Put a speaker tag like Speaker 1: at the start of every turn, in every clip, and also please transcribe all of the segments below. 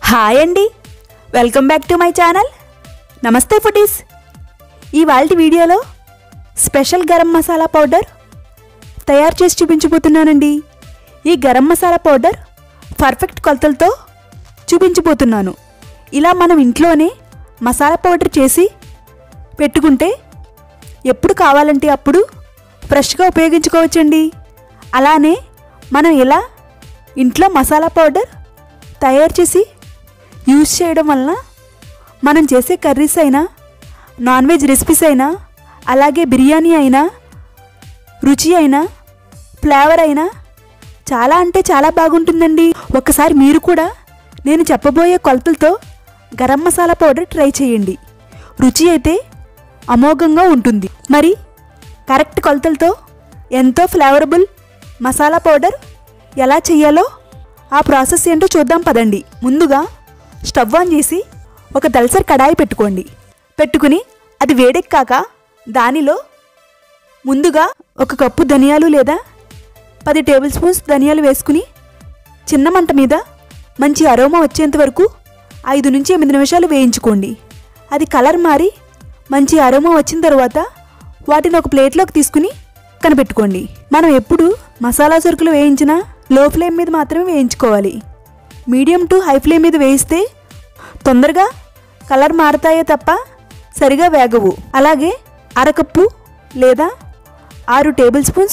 Speaker 1: Hi అండి, welcome back to my channel. నమస్తే foodies. ఇవాల్టి వీడియోలో స్పెషల్ గరం మసాలా పౌడర్ తయారు చేసి చూపించబోతున్నానండి. ఈ గరం మసాలా పౌడర్ పర్ఫెక్ట్ కొలతలతో చూపించబోతున్నాను. ఇలా మనం ఇంట్లోనే మసాలా పౌడర్ చేసి పెట్టుకుంటే ఎప్పుడు కావాలంటే అప్పుడు ఫ్రెష్గా ఉపయోగించుకోవచ్చండి. అలానే మనం ఇలా ఇంట్లో మసాలా పౌడర్ తయారు చేసి యూజ్ చేయడం వలన మనం చేసే కర్రీస్ అయినా, నాన్ వెజ్ రెసిపీస్ అయినా, అలాగే బిర్యానీ అయినా, రుచి అయినా, ఫ్లేవర్ అయినా చాలా అంటే చాలా బాగుంటుందండి. ఒకసారి మీరు కూడా నేను చెప్పబోయే కొలతలతో గరం మసాలా పౌడర్ ట్రై చేయండి. రుచి అయితే అమోఘంగా ఉంటుంది. మరి కరెక్ట్ కొలతలతో ఎంతో ఫ్లేవరబుల్ మసాలా పౌడర్ ఎలా చేయాలో ఆ ప్రాసెస్ ఏంటో చూద్దాం పదండి. ముందుగా స్టవ్ ఆన్ చేసి ఒక దల్సర్ కడాయి పెట్టుకుని అది వేడెక్కాక దానిలో ముందుగా ఒక కప్పు ధనియాలు లేదా 10 టేబుల్ స్పూన్స్ ధనియాలు వేసుకుని చిన్న మంట మీద మంచి అరోమా వచ్చేంత వరకు 5 నుంచి 8 నిమిషాలు వేయించుకోండి. అది కలర్ మారి మంచి అరోమా వచ్చిన తర్వాత వాటిని ఒక ప్లేట్లోకి తీసుకుని కనిపెట్టుకోండి. మనం ఎప్పుడు మసాలా సరుకులు వేయించినా లో ఫ్లేమ్ మీద మాత్రమే వేయించుకోవాలి. మీడియం టు హై ఫ్లేమ్ మీద వేయిస్తే తొందరగా కలర్ మారుతాయే తప్ప సరిగా వేగవు. అలాగే అరకప్పు లేదా 6 టేబుల్ స్పూన్స్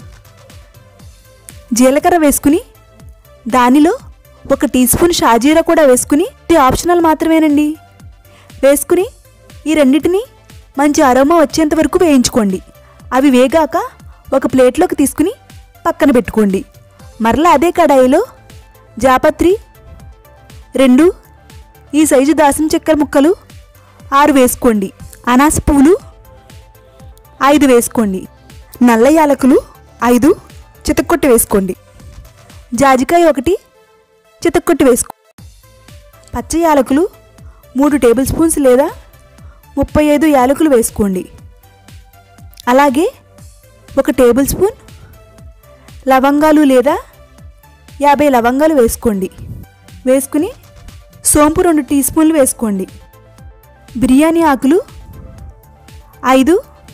Speaker 1: జీలకర్ర వేసుకుని దానిలో 1 టీ స్పూన్ షాజీరా కూడా వేసుకుని, ఇది ఆప్షనల్ మాత్రమేనండి, వేసుకుని ఈ రెండింటిని మంచి అరోమా వచ్చేంత వరకు వేయించుకోండి. అవి వేగాక ఒక ప్లేట్లోకి తీసుకుని పక్కన పెట్టుకోండి. మరలా అదే కడాయిలో జాపత్రి 2 ఈ సైజు దాసం చక్కెర ముక్కలు 6 వేసుకోండి. అనాస పువ్వులు 5 వేసుకోండి. నల్ల యాలకులు 5 చితక్కొట్టి వేసుకోండి. జాజికాయ 1 చితక్కొట్టి వేసుకోండి. పచ్చ యాలకులు 3 టేబుల్ స్పూన్స్ లేదా 35 యాలకులు వేసుకోండి. అలాగే 1 టేబుల్ స్పూన్ లవంగాలు లేదా 50 లవంగాలు వేసుకోండి. వేసుకుని సోంపు 2 టీ స్పూన్లు వేసుకోండి. బిర్యానీ ఆకులు 5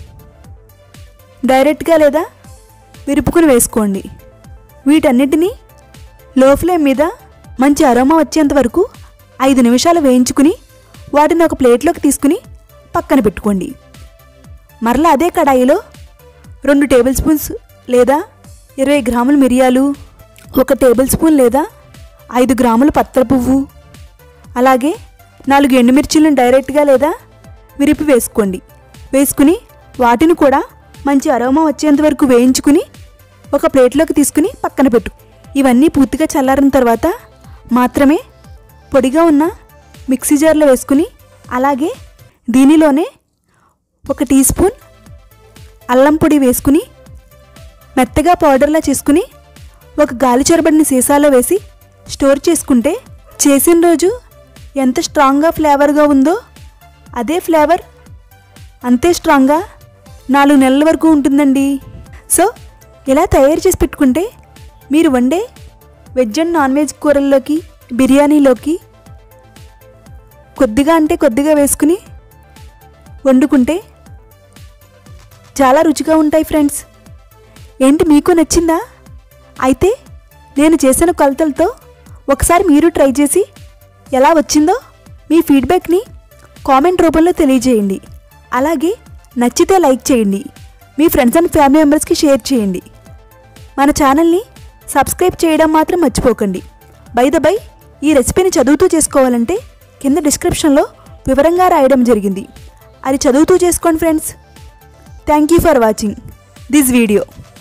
Speaker 1: డైరెక్ట్గా లేదా విరుపుకుని వేసుకోండి. వీటన్నిటినీ లో ఫ్లేమ్ మీద మంచి అరోమా వచ్చేంత వరకు 5 నిమిషాలు వేయించుకుని వాటిని ఒక ప్లేట్లోకి తీసుకుని పక్కన పెట్టుకోండి. మరలా అదే కడాయిలో 2 టేబుల్ స్పూన్స్ లేదా 20 గ్రాముల మిరియాలు, 1 టేబుల్ స్పూన్ లేదా 5 గ్రాముల పత్ర పువ్వు, అలాగే 4 ఎండుమిర్చిలను డైరెక్ట్గా లేదా విరిపి వేసుకోండి. వేసుకుని వాటిని కూడా మంచి అరోమా వచ్చేంత వరకు వేయించుకుని ఒక ప్లేట్లోకి తీసుకుని పక్కన పెట్టు. ఇవన్నీ పూర్తిగా చల్లారిన తర్వాత మాత్రమే పొడిగా ఉన్న మిక్సీ జార్లో వేసుకుని, అలాగే దీనిలోనే 1 టీ స్పూన్ అల్లం పొడి వేసుకుని మెత్తగా పౌడర్లా చేసుకుని ఒక గాలి చొరబడిన సీసాలో వేసి స్టోర్ చేసుకుంటే చేసిన రోజు ఎంత స్ట్రాంగ్గా ఫ్లేవర్గా ఉందో అదే ఫ్లేవర్ అంతే స్ట్రాంగ్గా 4 నెలల వరకు ఉంటుందండి. సో ఇలా తయారు చేసి పెట్టుకుంటే మీరు వండే వెజ్ అండ్ నాన్ వెజ్ కూరల్లోకి, బిర్యానీలోకి కొద్దిగా అంటే కొద్దిగా వేసుకుని వండుకుంటే చాలా రుచిగా ఉంటాయి ఫ్రెండ్స్. ఏంటి, మీకు నచ్చిందా? అయితే నేను చేసిన కొలతలతో ఒకసారి మీరు ట్రై చేసి ఎలా వచ్చిందో మీ ఫీడ్బ్యాక్ని కామెంట్ రూపంలో తెలియజేయండి. అలాగే నచ్చితే లైక్ చేయండి. మీ ఫ్రెండ్స్ అండ్ ఫ్యామిలీ మెంబర్స్కి షేర్ చేయండి. మన ఛానల్ని సబ్స్క్రైబ్ చేయడం మాత్రం మర్చిపోకండి. బై ద బై, ఈ రెసిపీని చదువుతూ చేసుకోవాలంటే కింద డిస్క్రిప్షన్లో వివరంగా రాయడం జరిగింది. అది చదువుతూ చేసుకోండి friends. Thank you for watching this video.